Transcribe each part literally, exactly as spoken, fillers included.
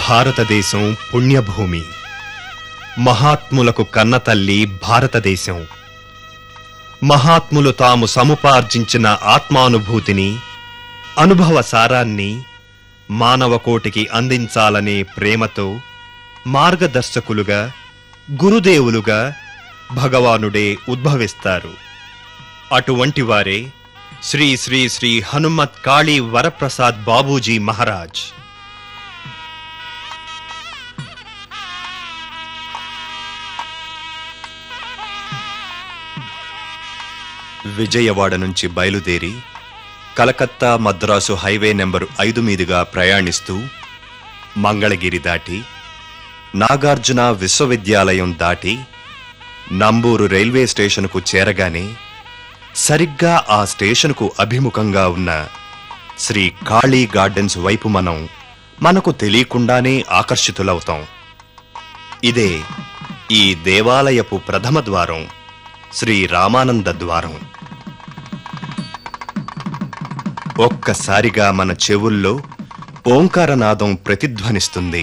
భారతదేశం పుణ్యభూమి, మహాత్ములకు కన్నతల్లి భారతదేశం. మహాత్ములు తాము సముపార్జించిన ఆత్మానుభూతిని, అనుభవ సారాన్ని మానవకోటికి అందించాలనే ప్రేమతో మార్గదర్శకులుగా, గురుదేవులుగా భగవానుడే ఉద్భవిస్తారు. అటువంటి వారే శ్రీ శ్రీ శ్రీ హనుమత్ కాళీ వరప్రసాద్ బాబూజీ మహారాజ్. విజయవాడ నుంచి బయలుదేరి కలకత్తా మద్రాసు హైవే నెంబరు ఐదు మీదుగా ప్రయాణిస్తూ మంగళగిరి దాటి నాగార్జున విశ్వవిద్యాలయం దాటి నంబూరు రైల్వే స్టేషన్కు చేరగానే సరిగ్గా ఆ స్టేషన్కు అభిముఖంగా ఉన్న శ్రీ కాళీ గార్డెన్స్ వైపు మనం మనకు తెలియకుండానే ఆకర్షితులవుతాం. ఇదే ఈ దేవాలయపు ప్రథమ ద్వారం, శ్రీ రామానంద ద్వారం. ఒక్కసారిగా మన చెవుల్లో ఓంకారనాదం ప్రతిధ్వనిస్తుంది.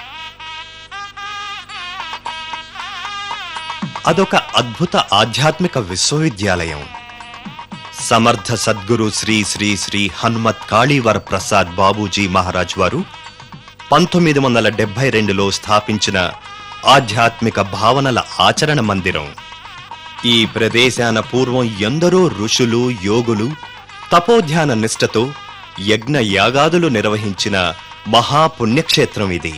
అదొక అద్భుత ఆధ్యాత్మిక విశ్వవిద్యాలయం. సమర్థ సద్గురు శ్రీ శ్రీ శ్రీ హనుమత్ కాళీవర ప్రసాద్ బాబూజీ మహారాజ్ వారు పంతొమ్మిది వందల డెబ్బై రెండులో స్థాపించిన ఆధ్యాత్మిక భావనల ఆచరణ మందిరం. ఈ ప్రదేశాన పూర్వం ఎందరో ఋషులు, యోగులు తపోధ్యాన నిష్ఠతో యజ్ఞ యాగాదులు నిర్వహించిన మహాపుణ్యక్షేత్రం ఇది.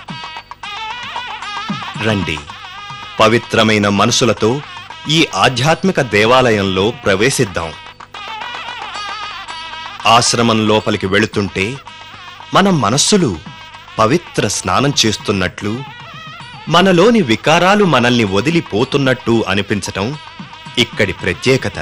రండి, పవిత్రమైన మనసులతో ఈ ఆధ్యాత్మిక దేవాలయంలో ప్రవేశిద్దాం. ఆశ్రమం లోపలికి వెళుతుంటే మన మనస్సులు పవిత్ర స్నానం చేస్తున్నట్లు, మనలోని వికారాలు మనల్ని వదిలిపోతున్నట్టు అనిపించటం ఇక్కడి ప్రత్యేకత.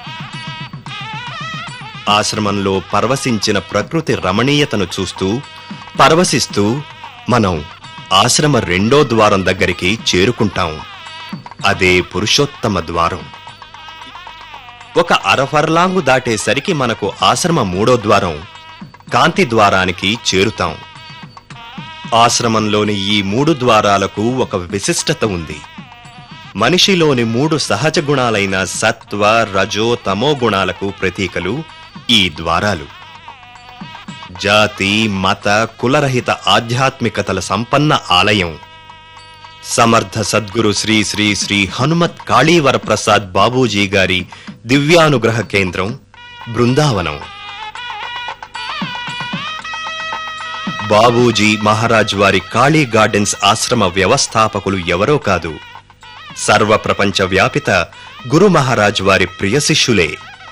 ఆశ్రమంలో పరవశించిన ప్రకృతి రమణీయతను చూస్తూ పరవశిస్తూ మనం ఆశ్రమ రెండో ద్వారం దగ్గరికి చేరుకుంటాం. అదే పురుషోత్తమ ద్వారం. ఒక అరఫర్లాంగు దాటేసరికి మనకు ఆశ్రమ మూడో ద్వారం కాంతి ద్వారానికి చేరుతాం. ఆశ్రమంలోని ఈ మూడు ద్వారాలకు ఒక విశిష్టత ఉంది. మనిషిలోని మూడు సహజ గుణాలైన సత్వ, రజో, తమో గుణాలకు ప్రతీకలు ఈ ద్వారాలు. జాతి, మత, కులరహిత ఆధ్యాత్మికతల సంపన్న ఆలయం సమర్థ సద్గురు శ్రీ శ్రీ శ్రీ హనుమత్ కాళీవర ప్రసాద్ బాబూజీ గారి దివ్యానుగ్రహ కేంద్రం బృందావనం. బాబూజీ మహారాజ్ వారి కాళీ గార్డెన్స్ ఆశ్రమ వ్యవస్థాపకులు ఎవరో కాదు, సర్వప్రపంచ వ్యాపిత గురు మహారాజ్ వారి ప్రియ శిష్యులే.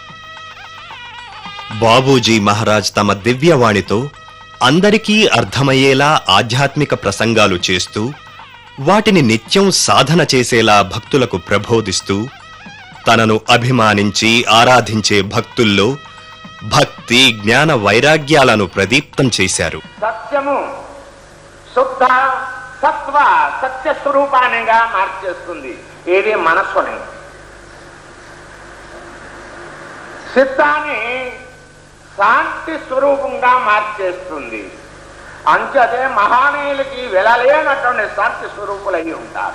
బాబూజీ మహారాజ్ తమ దివ్యవాణితో అందరికీ అర్థమయ్యేలా ఆధ్యాత్మిక ప్రసంగాలు చేస్తూ, వాటిని నిత్యం సాధన చేసేలా భక్తులకు ప్రబోధిస్తూ, తనను అభిమానించి ఆరాధించే భక్తుల్లో భక్తి, జ్ఞాన వైరాగ్యాలను ప్రదీప్తం చేశారు. సత్యము శుద్ధ సత్వ సత్య స్వరూపానిగా మార్చేస్తుంది ఏది మనస్సుని. చిత్తాన్ని శాంతి స్వరూపంగా మార్చేస్తుంది. అంచదే మహానీయులకి వెలలేనటువంటి శాంతి స్వరూపులై ఉంటారు.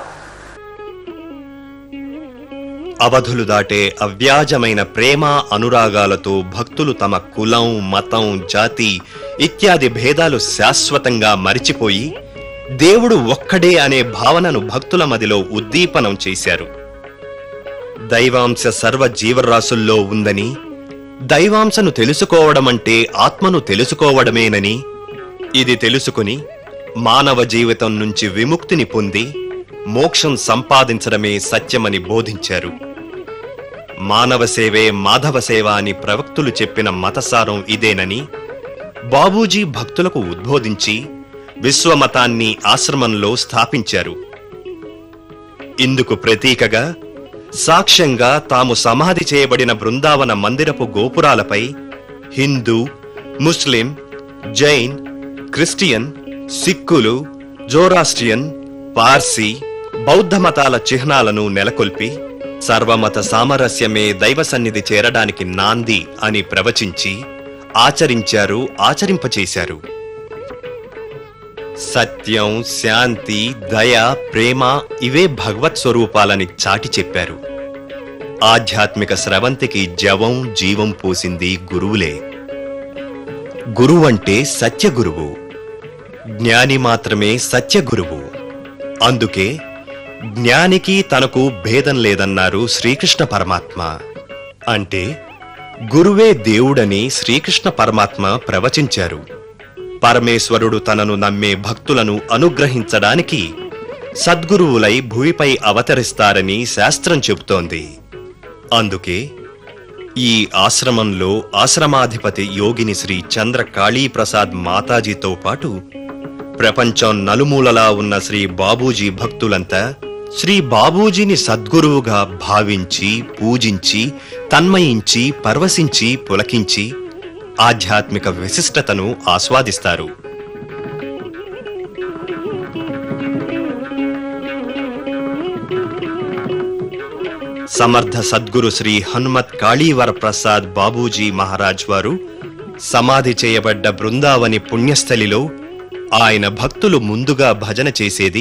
అవధులు దాటే అవ్యాజమైన ప్రేమ అనురాగాలతో భక్తులు తమ కులం, మతం, జాతి ఇత్యాది భేదాలు శాశ్వతంగా మరిచిపోయి దేవుడు ఒక్కడే అనే భావనను భక్తుల మదిలో ఉద్దీపనం చేశారు. దైవాంశ సర్వ జీవరాశుల్లో ఉందని, దైవాంశను తెలుసుకోవడమంటే ఆత్మను తెలుసుకోవడమేనని, ఇది తెలుసుకుని మానవ జీవితం నుంచి విముక్తిని పొంది మోక్షం సంపాదించడమే సత్యమని బోధించారు. మానవ సేవే మాధవ సేవ అని ప్రవక్తులు చెప్పిన మతసారం ఇదేనని బాబూజీ భక్తులకు ఉద్బోధించి విశ్వమతాన్ని ఆశ్రమంలో స్థాపించారు. ఇందుకు ప్రతీకగా సాక్ష్యంగా తాము సమాధి చేయబడిన బృందావన మందిరపు గోపురాలపై హిందూ, ముస్లిం, జైన్, క్రిస్టియన్, సిక్కులు, జోరాస్ట్రియన్, పార్సీ, బౌద్ధ మతాల చిహ్నాలను నెలకొల్పి సర్వమత సామరస్యమే దైవ సన్నిధి చేరడానికి నాంది అని ప్రవచించి ఆచరించారు, ఆచరింపచేశారు. సత్యం, శాంతి, దయ, ప్రేమ ఇవే భగవత్ స్వరూపాలని చాటి చెప్పారు. ఆధ్యాత్మిక స్రవంతికి జవం జీవం పోసింది గురువులే. గురువంటే సత్యగురువు, జ్ఞాని మాత్రమే సత్యగురువు. అందుకే జ్ఞానికి తనకు భేదం లేదన్నారు శ్రీకృష్ణ పరమాత్మ. అంటే గురువే దేవుడని శ్రీకృష్ణ పరమాత్మ ప్రవచించారు. పరమేశ్వరుడు తనను నమ్మే భక్తులను అనుగ్రహించడానికి సద్గురువులై భూమిపై అవతరిస్తారని శాస్త్రం చెబుతోంది. అందుకే ఈ ఆశ్రమంలో ఆశ్రమాధిపతి యోగిని శ్రీ చంద్ర కాళీప్రసాద్ మాతాజీతో పాటు ప్రపంచం నలుమూలలా ఉన్న శ్రీ బాబూజీ భక్తులంతా శ్రీ బాబూజీని సద్గురువుగా భావించి, పూజించి, తన్మయించి, పరవశించి, పులకించి ఆధ్యాత్మిక విశిష్టతను ఆస్వాదిస్తారు. సమర్థ సద్గురు శ్రీ హనుమత్ కాళీవర ప్రసాద్ బాబూజీ మహారాజ్ వారు సమాధి చేయబడ్డ బృందావని పుణ్యస్థలిలో ఆయన భక్తులు ముందుగా భజన చేసేది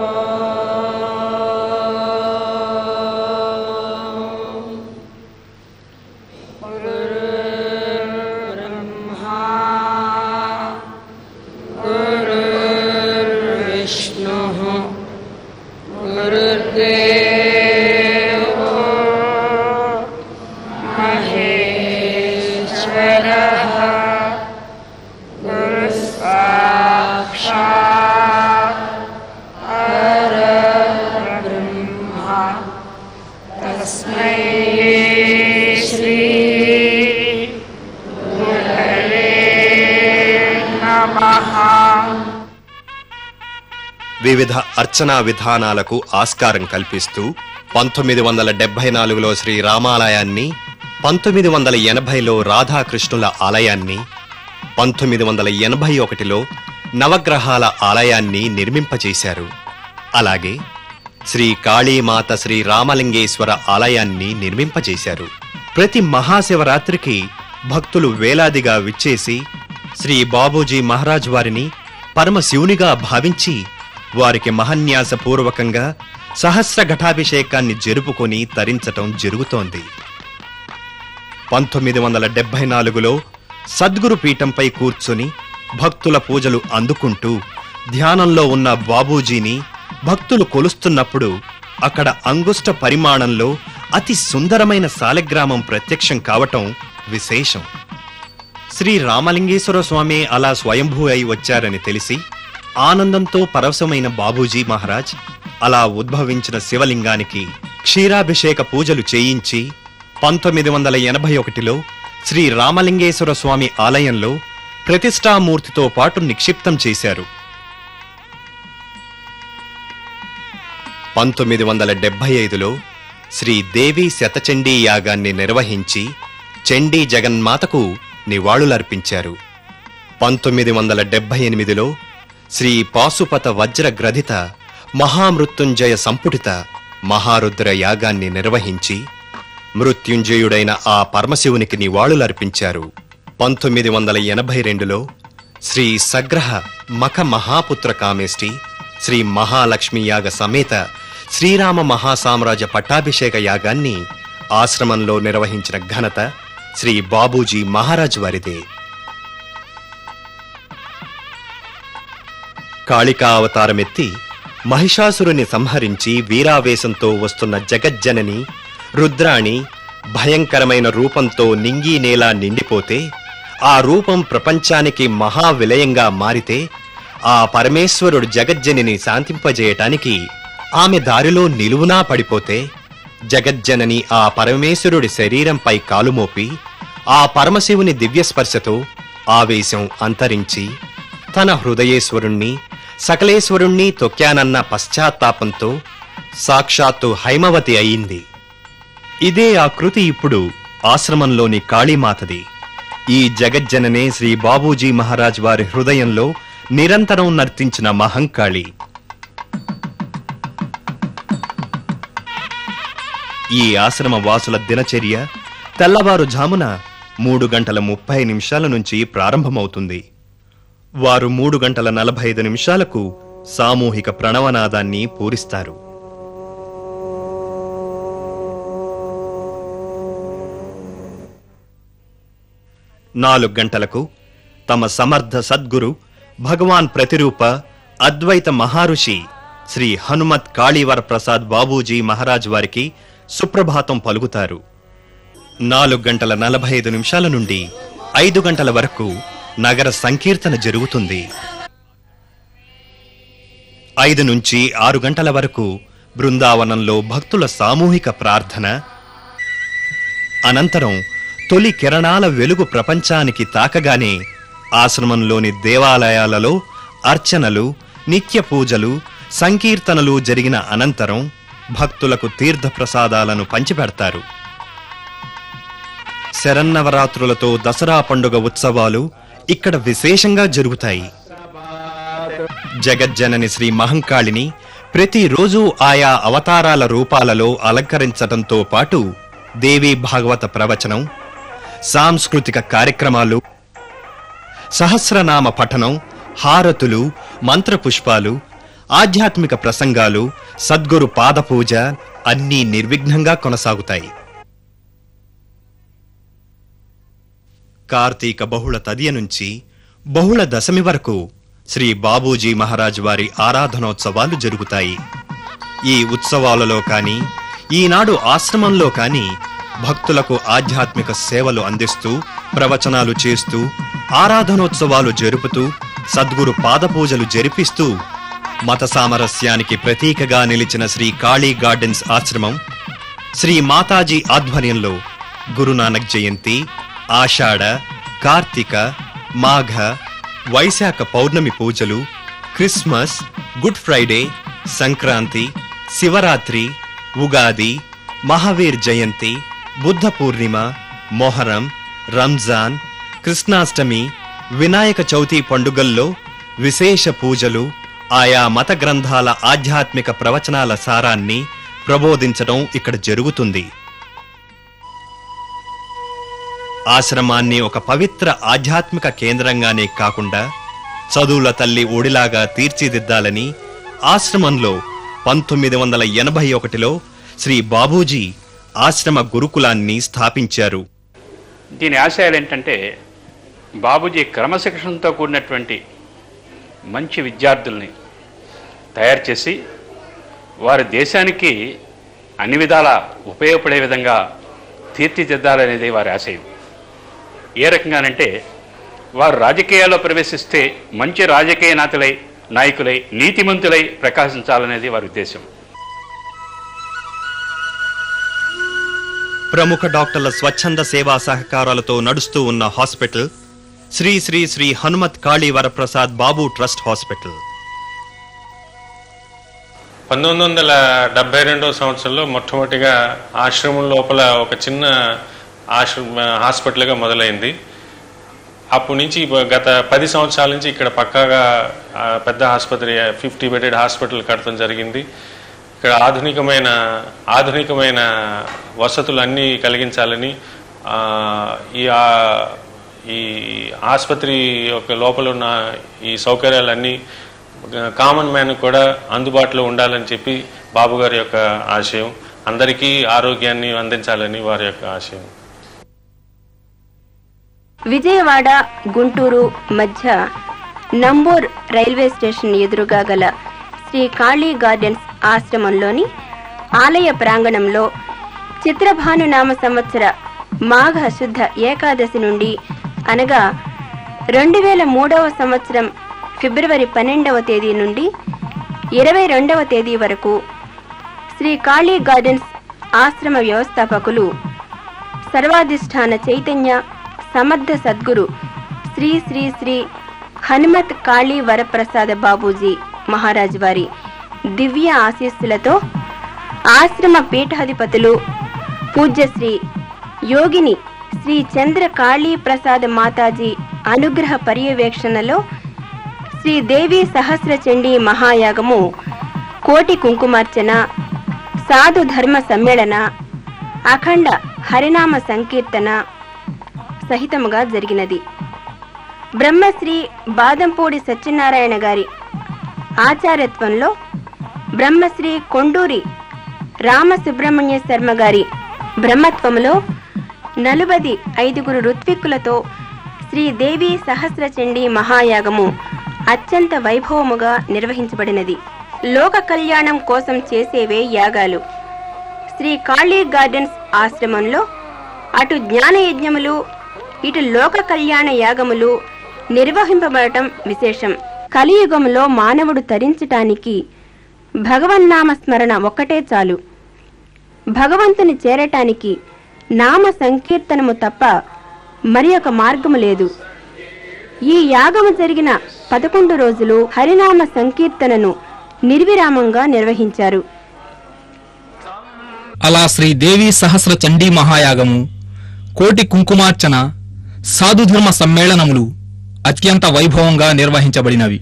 వివిధ అర్చనా విధానాలకు ఆస్కారం కల్పిస్తూ పంతొమ్మిది వందల డెబ్బై నాలుగులో శ్రీ రామాలయాన్ని, పంతొమ్మిది వందల ఎనభైలో రాధాకృష్ణుల ఆలయాన్ని, పంతొమ్మిది వందల ఎనభై ఒకటిలో నవగ్రహాల ఆలయాన్ని నిర్మింపచేశారు. అలాగే శ్రీ కాళీమాత శ్రీ రామలింగేశ్వర ఆలయాన్ని నిర్మింపచేశారు. ప్రతి మహాశివరాత్రికి భక్తులు వేలాదిగా విచ్చేసి శ్రీ బాబూజీ మహారాజ్ వారిని పరమశివునిగా భావించి వారికి మహన్యాసపూర్వకంగా సహస్ర ఘటాభిషేకాన్ని జరుపుకొని తరించటం జరుగుతోంది. పంతొమ్మిది వందల డెబ్బై నాలుగులో సద్గురు పీఠంపై కూర్చుని భక్తుల పూజలు అందుకుంటూ ధ్యానంలో ఉన్న బాబూజీని భక్తులు కొలుస్తున్నప్పుడు అక్కడ అంగుష్ట పరిమాణంలో అతి సుందరమైన సాలెగ్రామం ప్రత్యక్షం కావటం విశేషం. శ్రీ రామలింగేశ్వర స్వామి అలా స్వయంభూ అయి వచ్చారని తెలిసి ఆనందంతో పరవశమైన బాబూజీ మహారాజ్ అలా ఉద్భవించిన శివలింగానికి క్షీరాభిషేక పూజలు చేయించి పంతొమ్మిది వందల ఎనభై ఒకటిలో శ్రీ రామలింగేశ్వర స్వామి ఆలయంలో ప్రతిష్టామూర్తితో పాటు నిక్షిప్తం చేశారు. పంతొమ్మిది వందల డెబ్బై ఐదులో శ్రీ దేవి శతచండీ యాగాన్ని నిర్వహించి చండీ జగన్మాతకు నివాళులర్పించారు. పంతొమ్మిది వందల డెబ్బై ఎనిమిదిలో శ్రీ పాశుపత వజ్ర గ్రథిత మహామృత్యుంజయ సంపుటిత మహారుద్ర యాగాన్ని నిర్వహించి మృత్యుంజయుడైన ఆ పరమశివునికి నివాళులర్పించారు. పంతొమ్మిది వందల ఎనభై రెండులో శ్రీ సగ్రహ మఖ మహాపుత్ర కామేష్టి శ్రీ మహాలక్ష్మి యాగ సమేత శ్రీరామ మహాసామ్రాజ్య పట్టాభిషేక యాగాన్ని ఆశ్రమంలో నిర్వహించిన ఘనత శ్రీ బాబూజీ మహారాజ్ వారిదే. కాళికా అవతారమెత్తి మహిషాసురుని సంహరించి వీరావేశంతో వస్తున్న జగజ్జనని రుద్రాణి భయంకరమైన రూపంతో నింగి నేల నిండిపోతే ఆ రూపం ప్రపంచానికి మహావిలయంగా మారితే ఆ పరమేశ్వరుడు జగజ్జనిని శాంతింపజేయటానికి ఆమె దారిలో నిలువునా పడిపోతే జగజ్జనని ఆ పరమేశ్వరుడి శరీరంపై కాలుమోపి ఆ పరమశివుని దివ్యస్పర్శతో ఆవేశం అంతరించి తన హృదయేశ్వరుణ్ణి సకలేశ్వరుణ్ణి తొక్కానన్న పశ్చాత్తాపంతో సాక్షాత్తు హైమవతి అయింది. ఇదే ఆ కృతి ఇప్పుడు ఆశ్రమంలోని కాళీమాతది. ఈ జగజ్జననే శ్రీ బాబూజీ మహారాజ్ వారి హృదయంలో నిరంతరం నర్తించిన మహంకాళి. ఈ ఆశ్రమ వాసుల దినచర్య తెల్లవారుజామున మూడు గంటల ముప్పై నిమిషాల నుంచి ప్రారంభమవుతుంది. వారు మూడు గంటల నలభై ఐదు నిమిషాలకు సామూహిక ప్రణవనాదాన్ని పూరిస్తారు. నాలుగు గంటలకు తమ సమర్థ సద్గురు భగవాన్ ప్రతిరూప అద్వైత మహారుషి శ్రీ హనుమత్ కాళీవర ప్రసాద్ బాబూజీ మహారాజ్ వారికి సుప్రభాతం పలుకుతారు. నాలుగు గంటల నలభై ఐదు నిమిషాల నుండి ఐదు గంటల వరకు నగర సంకీర్తన జరుగుతుంది. ఐదు నుంచి ఆరు గంటల వరకు బృందావనంలో భక్తుల సామూహిక ప్రార్థన, అనంతరం తొలి కిరణాల వెలుగు ప్రపంచానికి తాకగానే ఆశ్రమంలోని దేవాలయాలలో అర్చనలు, నిత్య పూజలు, సంకీర్తనలు జరిగిన అనంతరం భక్తులకు తీర్థప్రసాదాలను పంచిపెడతారు. శరన్నవరాత్రులతో దసరా పండుగ ఉత్సవాలు ఇక్కడ విశేషంగా జరుగుతాయి. జగజ్జనని శ్రీ మహంకాళిని ప్రతిరోజు ఆయా అవతారాల రూపాలలో అలంకరించడంతో పాటు దేవీ భాగవత ప్రవచనం, సాంస్కృతిక కార్యక్రమాలు, సహస్రనామ పఠనం, హారతులు, మంత్రపుష్పాలు, ఆధ్యాత్మిక ప్రసంగాలు, సద్గురు పాదపూజ అన్నీ నిర్విఘ్నంగా కొనసాగుతాయి. కార్తీక బహుళ తదియ నుంచి బహుళ దశమి వరకు శ్రీ బాబూజీ మహారాజ్ వారి ఆరాధనోత్సవాలు జరుగుతాయి. ఈ ఉత్సవాలలో కాని, ఈనాడు ఆశ్రమంలో కాని భక్తులకు ఆధ్యాత్మిక సేవలు అందిస్తూ, ప్రవచనాలు చేస్తూ, ఆరాధనోత్సవాలు జరుపుతూ, సద్గురు పాదపూజలు జరిపిస్తూ మత సామరస్యానికి ప్రతీకగా నిలిచిన శ్రీ కాళీ గార్డెన్స్ ఆశ్రమం శ్రీ మాతాజీ ఆధ్వర్యంలో గురునానక్ జయంతి, ఆషాఢ, కార్తీక, మాఘ, వైశాఖ పౌర్ణమి పూజలు, Christmas, good Friday, Sankranti, Shivaratri, Ugadi, Mahavir Jayanti, Buddha Purnima, Muharram, Ramzan, Krishnashtami, Vinayaka Chavithi పండుగల్లో విశేష పూజలు, ఆయా మత గ్రంథాల ఆధ్యాత్మిక ప్రవచనాల సారాన్ని ప్రబోధించడం ఇక్కడ జరుగుతుంది. ఆశ్రమాన్ని ఒక పవిత్ర ఆధ్యాత్మిక కేంద్రంగానే కాకుండా చదువుల తల్లి ఒడిలాగా తీర్చిదిద్దాలని ఆశ్రమంలో పంతొమ్మిది వందల ఎనభై ఒకటిలో శ్రీ బాబూజీ ఆశ్రమ గురుకులాన్ని స్థాపించారు. దీని ఆశయాలు ఏంటంటే, బాబూజీ క్రమశిక్షణతో కూడినటువంటి మంచి విద్యార్థుల్ని తయారు చేసి వారి దేశానికి అన్ని విధాల ఉపయోగపడే విధంగా తీర్చిదిద్దాలనేది వారి ఆశయం. ఏ రకంగానంటే, వారు రాజకీయాల్లో ప్రవేశిస్తే మంచి రాజకీయ నాయకులై నాయకులై నీతిమంతులై ప్రకాశించాలనేది వారి ఉద్దేశం. ప్రముఖ డాక్టర్ల స్వచ్ఛంద సేవా సహకారాలతో నడుస్తూ ఉన్న hospital Sri Sri Sri Hanumath Kali Varaprasad Babu trust hospital. పంతొమ్మిది వందల డెబ్బై రెండవ సంవత్సరంలో మొట్టమొదటిగా ఆశ్రమం లోపల ఒక చిన్న ఆశ్రమ హాస్పిటల్గా మొదలైంది. అప్పటి నుంచి గత పది సంవత్సరాల నుంచి ఇక్కడ పక్కాగా పెద్ద ఆసుపత్రి, ఫిఫ్టీ బెడెడ్ హాస్పిటల్ కట్టడం జరిగింది. ఇక్కడ ఆధునికమైన ఆధునికమైన వసతులు అన్నీ కలిగించాలని ఈ ఈ ఆసుపత్రి యొక్క లోపల ఉన్న ఈ సౌకర్యాలన్నీ కామన్ మ్యాన్ కూడా అందుబాటులో ఉండాలని చెప్పి బాబు గారి యొక్క ఆశయం. అందరికీ ఆరోగ్యాన్ని అందించాలని వారి యొక్క ఆశయం. విజయవాడ గుంటూరు మధ్య నంబూర్ రైల్వే స్టేషన్ ఎదురుగా గల శ్రీ కాళీ గార్డెన్స్ ఆశ్రమంలోని ఆలయ ప్రాంగణంలో చిత్రభానునామ సంవత్సర మాఘ శుద్ధ ఏకాదశి నుండి అనగా రెండు వేల మూడవ సంవత్సరం ఫిబ్రవరి పన్నెండవ తేదీ నుండి ఇరవై రెండవ తేదీ వరకు శ్రీ కాళీ గార్డెన్స్ ఆశ్రమ వ్యవస్థాపకులు సర్వాధిష్టాన చైతన్య సమర్థ సద్గురు శ్రీ శ్రీ శ్రీ హనుమత్ కాళీ వరప్రసాద బాబూజీ మహారాజ్ వారి దివ్య ఆశీస్సులతో ఆశ్రమ పీఠాధిపతులు పూజ్యశ్రీ యోగిని శ్రీ చంద్ర కాళీ ప్రసాద్ మాతాజీ అనుగ్రహ పర్యవేక్షణలో శ్రీ దేవి సహస్ర చండీ మహాయాగము, కోటి కుంకుమార్చన, సాధు ధర్మ సమ్మేళన, అఖండ హరినామ సంకీర్తన సహితముగా జరిగినది. బ్రహ్మశ్రీ బాదంపూడి సత్యనారాయణ గారి ఆచార్యత్వంలో బ్రహ్మశ్రీ కొండూరి రామసుబ్రహ్మణ్య శర్మ గారి బ్రహ్మత్వములో నలుబది ఐదుగురు ఋత్విక్కులతో శ్రీదేవి సహస్రచండీ మహాయాగము అత్యంత వైభవముగా నిర్వహించబడినది. లోక కళ్యాణం కోసం చేసేవే యాగాలు. శ్రీ కాళీ గార్డెన్స్ ఆశ్రమంలో అటు జ్ఞాన యజ్ఞములు ఇటు లోక కళ్యాణ యాగములు నిర్వహింపబడటం విశేషం. కలియుగంలో మానవుడు తరించటానికి భగవన్నామ స్మరణ ఒక్కటే చాలు. భగవంతుని చేరటానికి నామ సంకీర్తనము తప్ప మరి ఒక మార్గము లేదు. ఈ యాగము జరిగిన పదకొండు రోజులు హరినామ సంకీర్తనను నిర్విరామంగా నిర్వహించారు. అలా శ్రీదేవి సహస్ర చండీ మహాయాగము, కోటి కుంకుమార్చన, సాధుధర్మ సమ్మేళనములు అత్యంత వైభవంగా నిర్వహించబడినవి.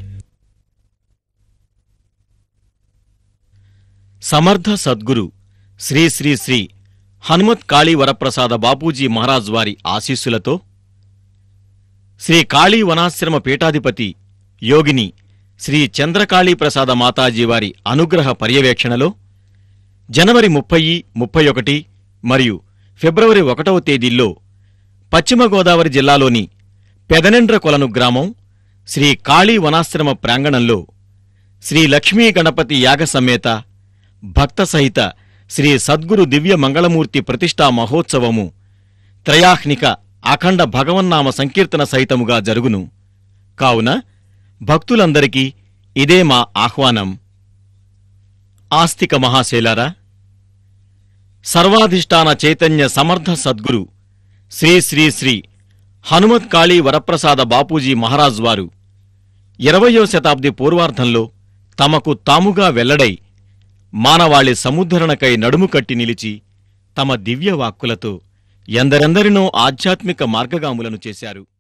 సమర్థ సద్గురు శ్రీ శ్రీ శ్రీ హనుమత్ కాళీ వరప్రసాద బాపూజీ మహారాజ్ వారి ఆశీస్సులతో శ్రీ కాళీ వనాశ్రమ పీఠాధిపతి యోగిని శ్రీ చంద్రకాళీ ప్రసాద మాతాజీ వారి అనుగ్రహ పర్యవేక్షణలో జనవరి ముప్పై ముప్పై ఒకటి మరియు ఫిబ్రవరి ఒకటవ తేదీల్లో పశ్చిమ గోదావరి జిల్లాలోని పెదనెండ్ర కొలను గ్రామం శ్రీ కాళీ వనాశ్రమ ప్రాంగణంలో శ్రీ లక్ష్మీ గణపతి యాగ సమేత భక్త సహిత శ్రీ సద్గురు దివ్య మంగళమూర్తి ప్రతిష్టా మహోత్సవము త్రయాహ్నిక అఖండ భగవన్నామ సంకీర్తన సహితముగా జరుగును. కావున భక్తులందరికీ ఇదే మా ఆహ్వానం. ఆస్తిక మహాశైలారా, సర్వాధిష్టాన చైతన్య సమర్థ సద్గురు శ్రీ శ్రీ శ్రీ హనుమత్ కాళీ వరప్రసాద బాపూజీ మహారాజ్ వారు ఇరవయో శతాబ్ది పూర్వార్ధంలో తమకు తాముగా వెల్లడై మానవాళి సముద్ధరణకై నడుము కట్టి నిలిచి తమ దివ్యవాక్కులతో ఎందరెందరినో ఆధ్యాత్మిక మార్గగాములను చేశారు.